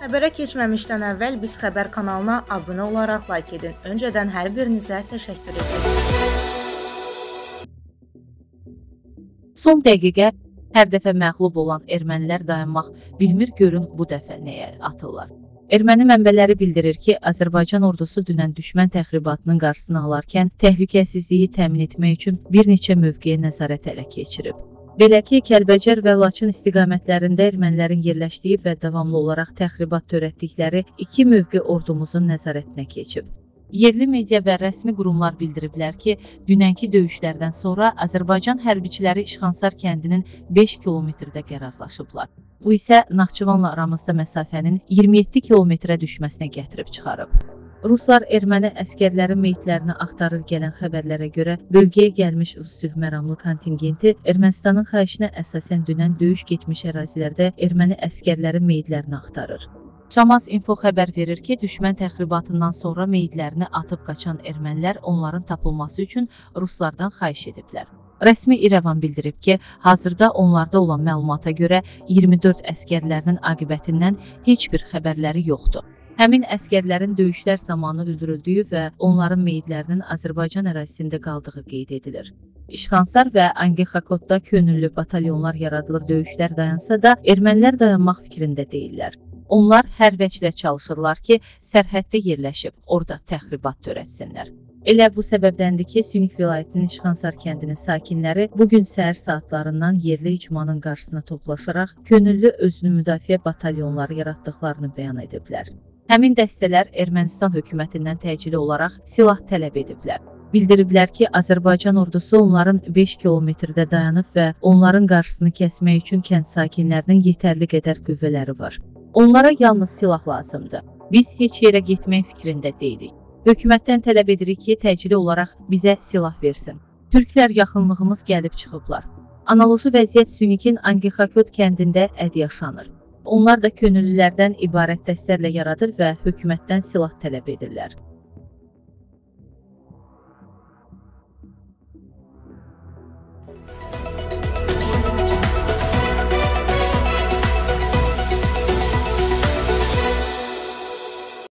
Xəbərə keçməmişdən əvvəl Biz Xəbər kanalına abunə olaraq like edin. Öncədən hər birinizə təşəkkür edirəm. Son dəqiqə hər dəfə məğlub olan ermənilər dayanmaq bilmir görün bu dəfə nəyə atırlar. Erməni mənbələri bildirir ki, Azərbaycan ordusu dünən düşmən təxribatının qarşısını alarkən təhlükəsizliyi təmin etmək üçün bir neçə mövqeyə nəzarət ələ keçirib. Belə ki, Kəlbəcər və Laçın istiqamətlərində ermənilərin yerləşdiyi və davamlı olaraq təxribat törətdikləri iki mövqe ordumuzun nəzarətinə keçib. Yerli media və rəsmi qurumlar bildiriblər ki, dünənki döyüşlərdən sonra Azərbaycan hərbiçiləri İşğansar kəndinin 5 kilometrdə qərarlaşıblar. Bu isə Naxçıvanla aramızda məsafənin 27 kilometrə düşməsinə gətirib çıxarıb. Ruslar erməni əskərlərin meyitlərini axtarır gələn xəbərlərə görə bölgəyə gəlmiş Rus sülhməramlı kontingenti Ermənistanın xahişinə əsasən dünən döyüş getmiş ərazilərdə erməni əskərlərin meyitlərini axtarır. Şamaz info xəbər verir ki, düşmən təxribatından sonra meyitlərini atıb qaçan ermənilər onların tapılması üçün Ruslardan xahiş ediblər. Rəsmi İrəvan bildirib ki, hazırda onlarda olan məlumata görə 24 əskərlərinin aqibətindən heç bir xəbərləri yoxdur. Həmin əskərlərin döyüşlər zamanı öldürüldüyü və onların meyitlərinin Azərbaycan ərazisində qaldığı qeyd edilir. İşğansar və Angexakotda könüllü batalyonlar yaradılır, döyüşlər dayansa da ermənilər dayanmaq fikrində deyirlər. Onlar hər vəclə çalışırlar ki, sərhəddə yerləşib orada təxribat törətsinlər. Elə bu səbəbdəndir ki, Süniq vilayətinin İşğansar kəndinin sakinləri bugün səhər saatlarından yerli icmanın qarşısına toplaşaraq könüllü özünü müdafiə batalyonları yaratdıqlarını bəyan ediblər. Həmin dəstələr Ermənistan hökumətindən təcili olaraq silah tələb ediblər. Bildiriblər ki, Azərbaycan ordusu onların 5 kilometrdə dayanıb və onların qarşısını kəsmək üçün kənd sakinlərinin yetərli qədər qüvvələri var. Onlara yalnız silah lazımdır. Biz heç yerə getmək fikrində deyilik. Hökumətdən tələb edirik ki, təcili olaraq bizə silah versin. Türklər yaxınlığımız gəlib çıxıblar. Analoji vəziyyət Süniqin Angexakot kəndində yaşanır. Onlar da könüllülərdən ibarət dəstələrlə yaradır və hökumətdən silah tələb edirlər.